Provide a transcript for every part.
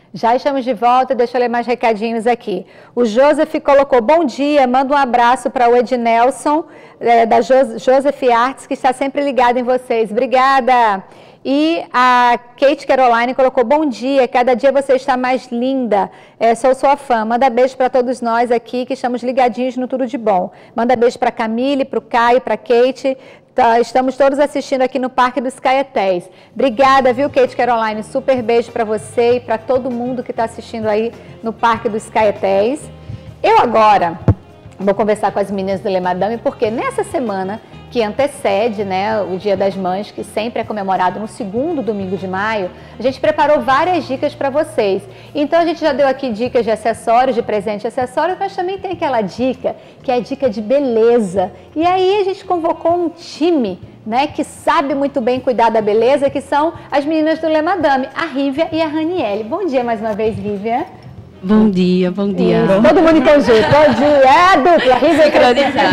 Já estamos de volta, deixa eu ler mais recadinhos aqui. O Joseph colocou, bom dia, manda um abraço para o Ednelson, da Joseph Arts, que está sempre ligado em vocês. Obrigada! E a Kate Caroline colocou, bom dia, cada dia você está mais linda, sou sua fã. Manda beijo para todos nós aqui que estamos ligadinhos no Tudo de Bom. Manda beijo para a Camille, para o Caio, para a Kate. Estamos todos assistindo aqui no Parque dos Caetés. Obrigada, viu, Kate Caroline? Super beijo para você e para todo mundo que está assistindo aí no Parque dos Caetés. Eu agora vou conversar com as meninas do Le Madame, porque nessa semana que antecede, né, o Dia das Mães, que sempre é comemorado no segundo domingo de maio, a gente preparou várias dicas para vocês. Então a gente já deu aqui dicas de acessórios, de presente e acessórios, mas também tem aquela dica, que é a dica de beleza. E aí a gente convocou um time, né, que sabe muito bem cuidar da beleza, que são as meninas do Le Madame, a Rívia e a Raniele. Bom dia mais uma vez, Rívia. Bom dia, bom dia. Isso, todo mundo em conjunto. Bom dia, é a dupla, Rívia e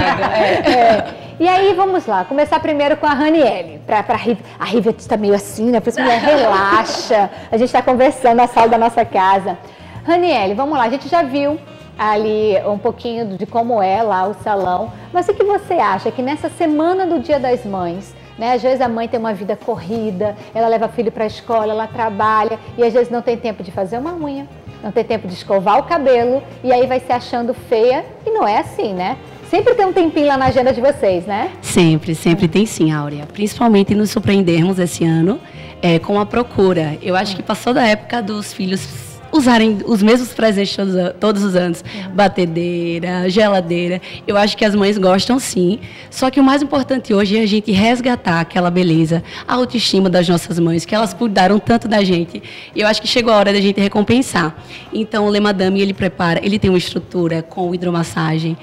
Raniele. E aí, vamos lá, começar primeiro com a Raniele. A Rívia está meio assim, né? Por isso, mulher, relaxa. A gente está conversando na sala da nossa casa. Raniele, vamos lá, a gente já viu ali um pouquinho de como é lá o salão. Mas o que você acha que nessa semana do Dia das Mães, né? Às vezes a mãe tem uma vida corrida, ela leva filho para a escola, ela trabalha e às vezes não tem tempo de fazer uma unha, não tem tempo de escovar o cabelo e aí vai se achando feia e não é assim, né? Sempre tem um tempinho lá na agenda de vocês, né? Sempre, sempre tem sim, Áurea. Principalmente nos surpreendermos esse ano com a procura. Eu acho que passou da época dos filhos usarem os mesmos presentes todos os anos. Batedeira, geladeira. Eu acho que as mães gostam sim. Só que o mais importante hoje é a gente resgatar aquela beleza, a autoestima das nossas mães, que elas cuidaram tanto da gente. E eu acho que chegou a hora da gente recompensar. Então o Le Madame, ele tem uma estrutura com hidromassagem,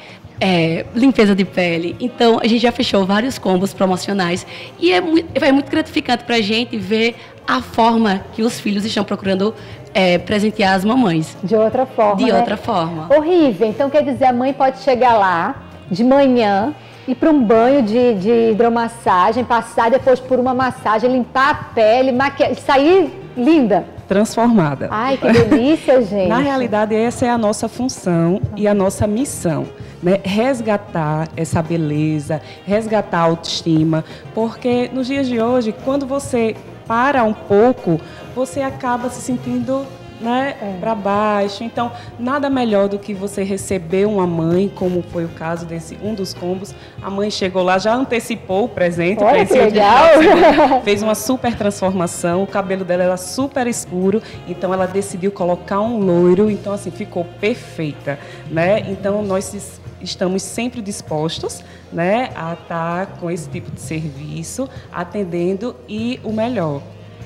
limpeza de pele. Então, a gente já fechou vários combos promocionais e é muito gratificante para a gente ver a forma que os filhos estão procurando presentear as mamães. De outra forma, De outra forma. Horrível. Então, quer dizer, a mãe pode chegar lá de manhã, ir para um banho de hidromassagem, passar depois por uma massagem, limpar a pele, maquiar, sair linda. Transformada. Ai, que delícia, gente. Na realidade, essa é a nossa função e a nossa missão, né? Resgatar essa beleza, resgatar a autoestima, porque nos dias de hoje, quando você para um pouco, você acaba se sentindo, né, para baixo. Então, nada melhor do que você receber uma mãe, como foi o caso desse um dos combos. A mãe chegou lá, já antecipou o presente. Olha, que legal! Fez uma super transformação, o cabelo dela era super escuro, então ela decidiu colocar um loiro, então assim, ficou perfeita, né? Então, nós estamos sempre dispostos, né, a estar com esse tipo de serviço, atendendo e o melhor.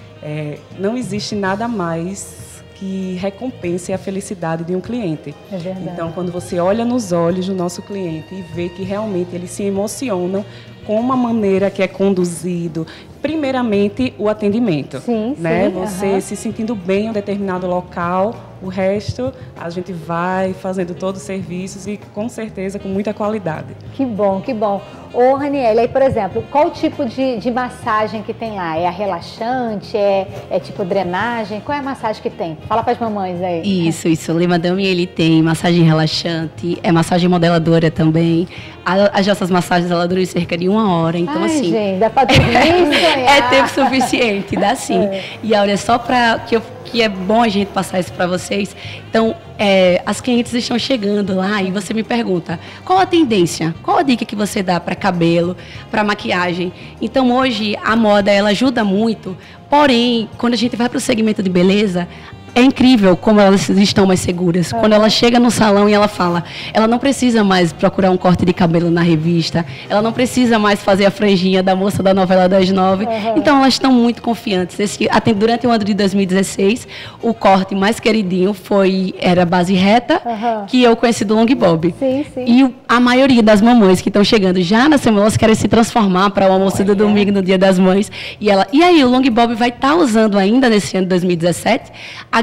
Não existe nada mais que recompense a felicidade de um cliente. É verdade. Então, quando você olha nos olhos do nosso cliente e vê que realmente eles se emocionam com uma maneira que é conduzido, primeiramente o atendimento, sim, né? sim, Você se sentindo bem em um determinado local, o resto a gente vai fazendo todos os serviços e com certeza com muita qualidade. Que bom, que bom. Ô, Raniele, aí, por exemplo, qual tipo de massagem que tem lá? É a relaxante? É tipo drenagem? Qual é a massagem que tem? Fala para as mamães aí. Isso. O Le Madame, ele tem massagem relaxante, massagem modeladora também. As nossas massagens, elas duram cerca de 1 hora. Então, ai, assim, gente, dá para dormir e é tempo suficiente, dá sim. E olha, só para que é bom a gente passar isso para vocês. Então, as clientes estão chegando lá e você me pergunta, qual a tendência? Qual a dica que você dá para cabelo, para maquiagem? Então, hoje, a moda, ela ajuda muito, porém, quando a gente vai para o segmento de beleza, é incrível como elas estão mais seguras. Quando ela chega no salão e ela fala, ela não precisa mais procurar um corte de cabelo na revista, ela não precisa mais fazer a franjinha da moça da novela das 9. Então, elas estão muito confiantes. Durante o ano de 2016, o corte mais queridinho era base reta, que eu conheci do long bob. Sim. E a maioria das mamães que estão chegando já na semana, elas querem se transformar para o almoço do domingo, no Dia das Mães. E aí, o long bob vai estar usando ainda nesse ano de 2017 a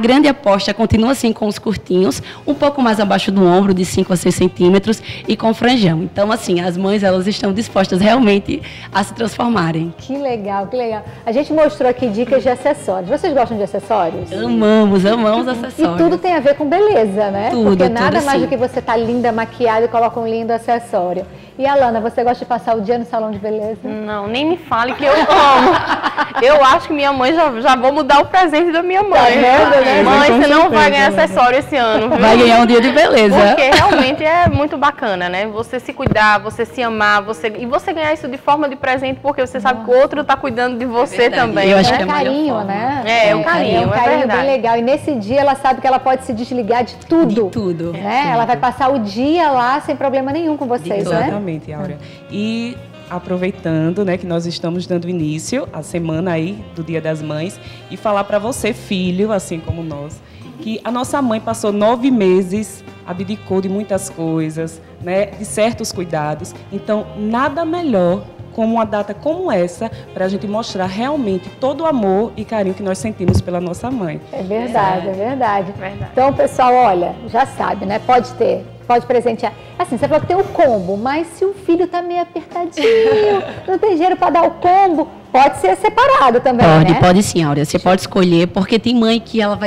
grande aposta continua assim com os curtinhos, um pouco mais abaixo do ombro, de 5 a 6 centímetros, e com franjão. Então, assim, as mães, elas estão dispostas realmente a se transformarem. Que legal, que legal. A gente mostrou aqui dicas de acessórios. Vocês gostam de acessórios? Amamos acessórios. E tudo tem a ver com beleza, né? Tudo, porque nada tudo, mais sim. do que você tá linda, maquiada e coloca um lindo acessório. E Alana, você gosta de passar o dia no salão de beleza? Não, nem me fale que eu amo. Eu acho que minha mãe, já vou mudar o presente da minha mãe. Tá vendo, né? Mãe, Com você não vai certeza, ganhar né? acessório esse ano, viu? Vai ganhar um dia de beleza. Porque realmente é muito bacana, né? Você se cuidar, você se amar, e você ganhar isso de forma de presente, porque você sabe que o outro está cuidando de você verdade. também. Eu acho né? que é a melhor carinho, forma. né? É, o carinho, É um é carinho verdade. bem legal. E nesse dia ela sabe que ela pode se desligar de tudo. De tudo. Né? Ela vai passar o dia lá sem problema nenhum com vocês, né? Exatamente, Áurea. E aproveitando, né, que nós estamos dando início à semana aí do Dia das Mães, e falar para você, filho, assim como nós, que a nossa mãe passou 9 meses, abdicou de muitas coisas, né, de certos cuidados. Então, nada melhor como uma data como essa para a gente mostrar realmente todo o amor e carinho que nós sentimos pela nossa mãe. É verdade, é verdade. Verdade. Então, pessoal, olha, já sabe, né? Pode presentear. Assim, você falou que tem o combo, mas se o filho tá meio apertadinho, não tem dinheiro para dar o combo, pode ser separado também, né? Pode sim, Áurea. Você pode escolher, porque tem mãe que ela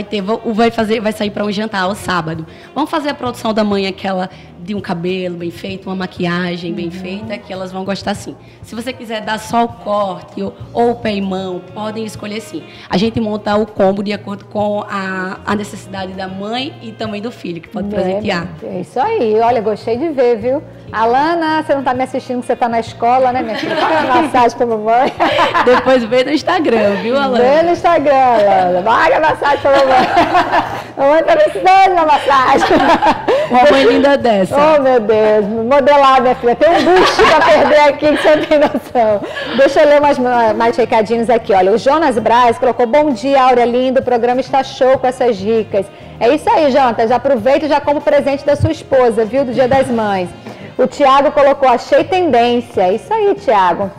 vai sair para um jantar ao sábado. Vamos fazer a produção da mãe, aquela de um cabelo bem feito, uma maquiagem bem feita, que elas vão gostar sim. Se você quiser dar só o corte ou o pé e mão, podem escolher sim. A gente monta o combo de acordo com a necessidade da mãe e também do filho, que pode presentear. É isso aí. Olha, gostei de ver, viu? Alana, você não tá me assistindo, você tá na escola, né, minha filha? Paga uma massagem pra mamãe. Depois vê no Instagram, viu, Alana? Vê no Instagram, Alana. Paga massagem pra mamãe. Mamãe tá precisando de uma massagem. Uma mãe linda dessa. Oh, meu Deus. Modelar, minha filha. Tem um bucho pra perder aqui que você não tem noção. Deixa eu ler mais recadinhos aqui. Olha, o Jonas Braz colocou: bom dia, Áurea linda. O programa está show com essas dicas. É isso aí, Jonas. Já aproveita e já como presente da sua esposa, viu? Do Dia das Mães. O Tiago colocou: achei tendência. É isso aí, Tiago.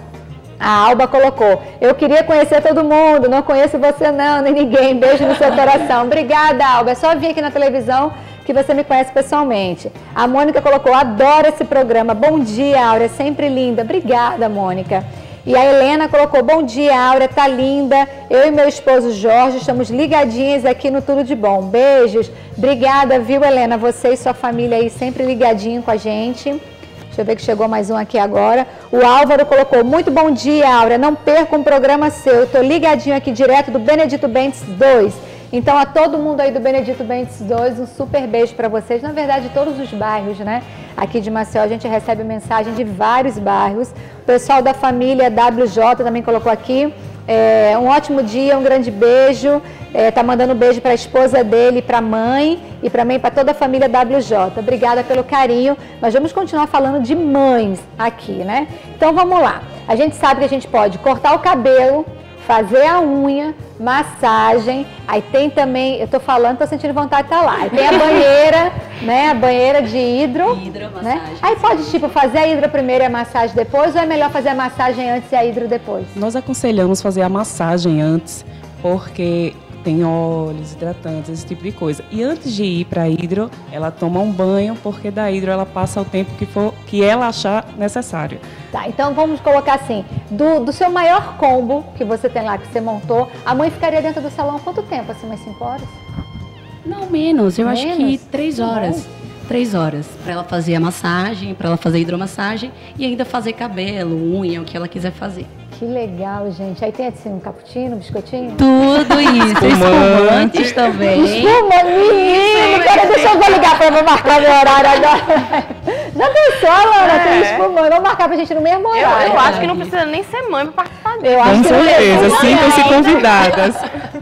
A Alba colocou: eu queria conhecer todo mundo, não conheço você não, nem ninguém. Beijo no seu coração. Obrigada, Alba. É só vir aqui na televisão que você me conhece pessoalmente. A Mônica colocou: adoro esse programa. Bom dia, Áurea, sempre linda. Obrigada, Mônica. E a Helena colocou: bom dia, Áurea, tá linda. Eu e meu esposo Jorge estamos ligadinhas aqui no Tudo de Bom. Beijos. Obrigada, viu, Helena? Você e sua família aí sempre ligadinho com a gente. Deixa eu ver que chegou mais um aqui agora. O Álvaro colocou: muito bom dia, Áurea. Não perca um programa seu. Eu tô ligadinho aqui direto do Benedito Bentes 2. Então, a todo mundo aí do Benedito Bentes 2, um super beijo para vocês. Na verdade, todos os bairros, né? Aqui de Maceió, a gente recebe mensagem de vários bairros. O pessoal da família WJ também colocou aqui: um ótimo dia, um grande beijo. Tá mandando um beijo para a esposa dele, para a mãe e para mim, para toda a família WJ. Obrigada pelo carinho. Mas vamos continuar falando de mães aqui, né? Então, vamos lá. A gente sabe que a gente pode cortar o cabelo, fazer a unha, massagem, aí tem também, eu tô falando, tô sentindo vontade de estar lá. Aí tem a banheira, né? A banheira de hidromassagem. Né? Aí pode, tipo, fazer a hidro primeiro e a massagem depois, ou é melhor fazer a massagem antes e a hidro depois? Nós aconselhamos fazer a massagem antes, porque tem óleos, hidratantes, esse tipo de coisa. E antes de ir para a hidro, ela toma um banho, porque da hidro ela passa o tempo que ela achar necessário. Tá, então vamos colocar assim: do seu maior combo que você tem lá, que você montou, a mãe ficaria dentro do salão quanto tempo? Assim, umas 5 horas? Não, menos. Eu acho que 3 horas. Bom. 3 horas. Para ela fazer a massagem, para ela fazer a hidromassagem e ainda fazer cabelo, unha, o que ela quiser fazer. Que legal, gente. Aí tem assim um cappuccino, um biscoitinho? Tudo isso. Espumantes também. Espuma, menino! Deixa eu ligar para eu marcar meu horário agora. Já pensou, Alana? Tem espumante. Vamos marcar pra gente no mesmo horário. Eu acho que não precisa nem ser mãe para participar disso. Eu acho Com que não certeza, precisa, sintam-se não. convidadas.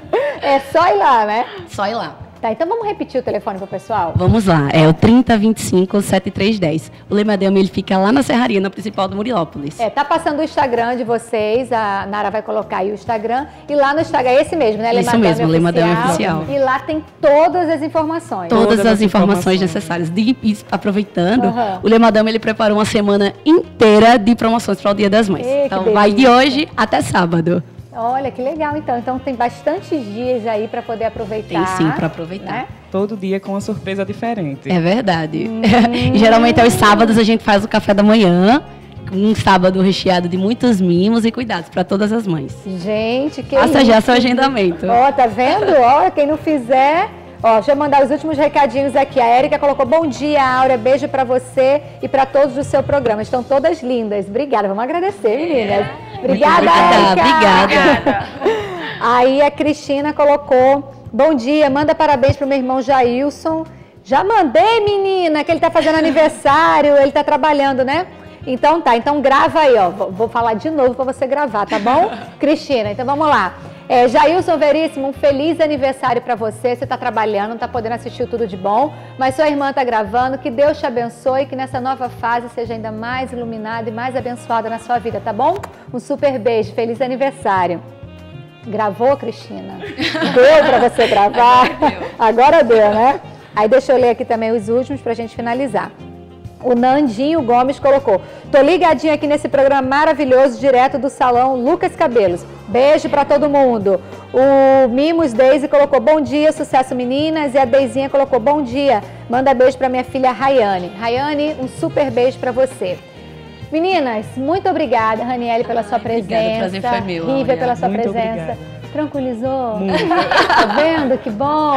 É só ir lá, né? Só ir lá. Tá, então vamos repetir o telefone pro pessoal? Vamos lá, é o 3025-7310. O Lemadema, ele fica lá na Serraria, na principal do Muriópolis. Tá passando o Instagram de vocês, a Nara vai colocar aí o Instagram, e lá no Instagram é esse mesmo, né? Isso mesmo, Lemadema Oficial. E lá tem todas as informações. Todas as informações necessárias. E aproveitando, o Lemadama, ele preparou uma semana inteira de promoções para o Dia das Mães. Que Então vai de delícia. hoje até sábado. Olha, que legal, então. Então tem bastantes dias aí para poder aproveitar. Tem sim, para aproveitar. Né? Todo dia com uma surpresa diferente. É verdade. E geralmente aos sábados a gente faz o café da manhã, um sábado recheado de muitos mimos e cuidados para todas as mães. Gente, que Faça já seu agendamento. Ó, tá vendo? Ó, quem não fizer... Ó, deixa eu mandar os últimos recadinhos aqui. A Érica colocou, bom dia, Áurea, beijo pra você e pra todos do seu programa. Estão todas lindas. Obrigada, vamos agradecer, meninas. Obrigada, Érica. Obrigada. Aí a Cristina colocou, bom dia, manda parabéns pro meu irmão Jailson. Já mandei, menina, que ele tá fazendo aniversário, ele tá trabalhando, né? Então tá, então grava aí, ó. Vou falar de novo pra você gravar, tá bom? Cristina, então vamos lá. Jailson Veríssimo, um feliz aniversário para você. Você está trabalhando, não está podendo assistir Tudo de Bom, mas sua irmã está gravando. Que Deus te abençoe, que nessa nova fase seja ainda mais iluminada e mais abençoada na sua vida, tá bom? Um super beijo, feliz aniversário. Gravou, Cristina? Deu para você gravar? Agora deu, né? Aí deixa eu ler aqui também os últimos para a gente finalizar. O Nandinho Gomes colocou, tô ligadinho aqui nesse programa maravilhoso, direto do salão Lucas Cabelos. Beijo pra todo mundo. O Mimos Daisy colocou, bom dia, sucesso meninas. E a Deizinha colocou, bom dia, manda beijo pra minha filha Rayane. Rayane, um super beijo pra você. Meninas, muito obrigada, Raniele, pela sua presença. Obrigada, o prazer foi meu. Rívia, pela sua Muito presença. obrigada. Tranquilizou? Tá vendo? Que bom.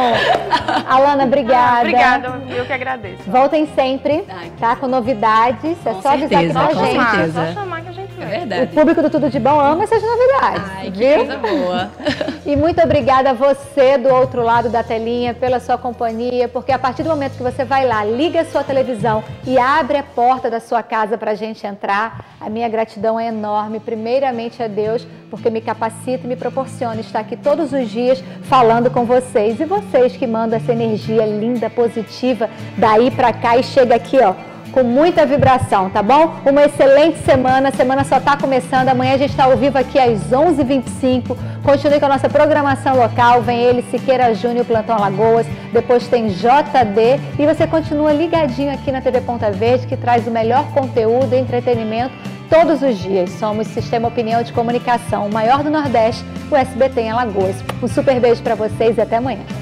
Alana, obrigada. Obrigada, eu que agradeço. Voltem sempre, tá? Com novidades. É só avisar aqui pra com gente. certeza. Só chamar que a gente É vem. O verdade. público do Tudo de Bom ama essas novidades, Ai, que viu? coisa boa. E muito obrigada a você do outro lado da telinha pela sua companhia, porque a partir do momento que você vai lá, liga a sua televisão e abre a porta da sua casa para a gente entrar, a minha gratidão é enorme, primeiramente a Deus, porque me capacita e me proporciona estar aqui todos os dias falando com vocês. E vocês que mandam essa energia linda, positiva, daí para cá e chega aqui, ó, com muita vibração, tá bom? Uma excelente semana, a semana só tá começando, amanhã a gente tá ao vivo aqui às 11h25, continue com a nossa programação local, vem ele, Siqueira Júnior, Plantão Alagoas, depois tem JD e você continua ligadinho aqui na TV Ponta Verde, que traz o melhor conteúdo e entretenimento todos os dias. Somos Sistema Opinião de Comunicação, o maior do Nordeste, o SBT em Alagoas. Um super beijo para vocês e até amanhã.